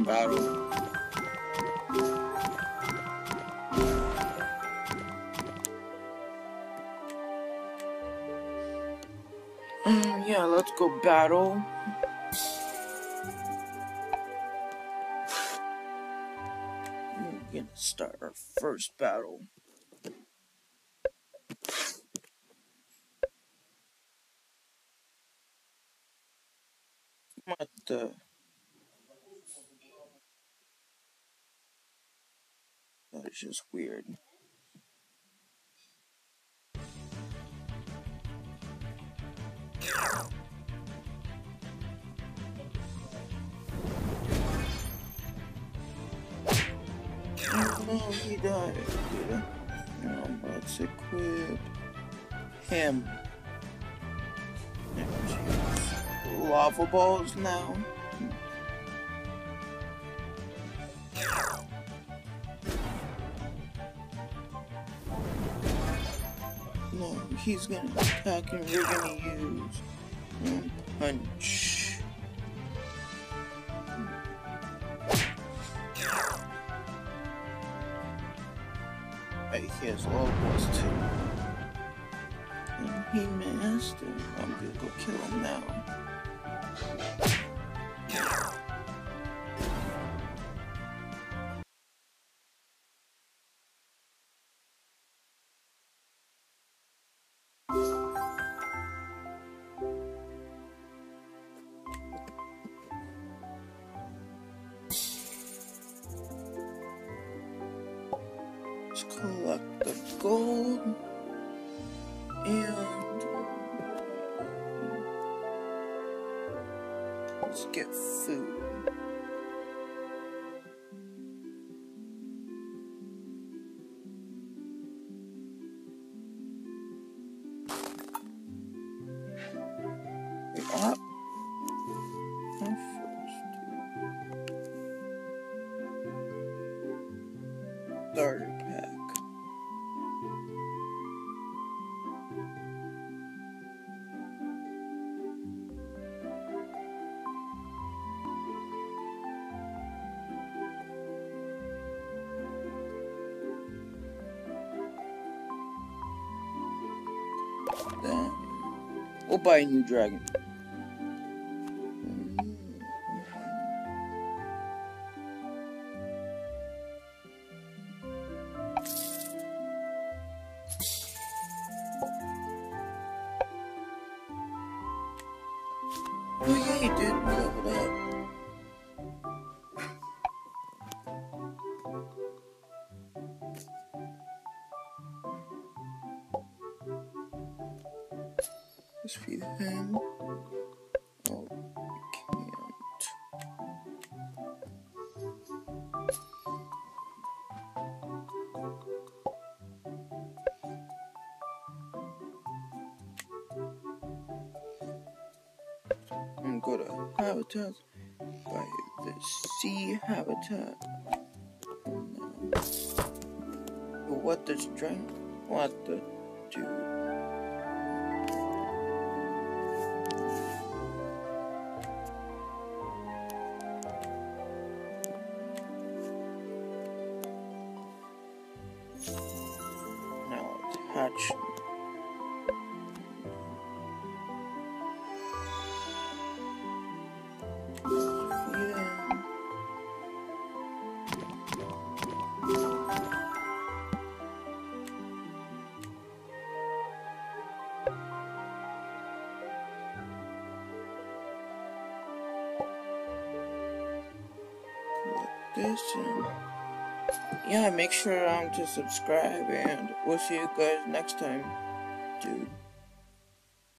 battle. Yeah, let's go battle. We're gonna start our first battle. What the? That is just weird. Oh, he died. Let's equip him. Lava balls now. No, he's gonna attack and we're gonna use one punch. Hey, he has low balls too. And he missed, and I'm gonna go kill him now. Let's collect the gold and let's get food. Wait, what? Starter pack. Then we'll buy a new dragon. Oh yeah, he did level up. Let's feed him. Oh, we can't. I'm gonna go to habitat by the sea habitat. But what does dragon? What the dude? Now let's hatch. This and yeah, make sure to subscribe, and we'll see you guys next time, dude.